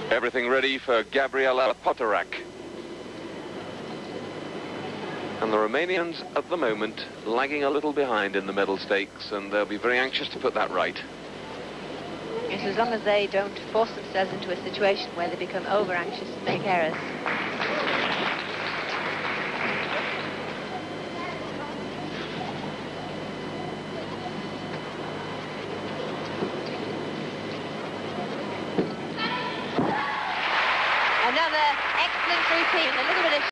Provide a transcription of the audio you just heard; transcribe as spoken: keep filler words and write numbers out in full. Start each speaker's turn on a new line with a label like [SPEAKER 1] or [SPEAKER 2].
[SPEAKER 1] Everything ready for Gabriela Potorac. And the Romanians at the moment lagging a little behind in the medal stakes, and they'll be very anxious to put that right.
[SPEAKER 2] Yes, as long as they don't force themselves into a situation where they become over anxious and make errors. Another excellent routine, a little bit of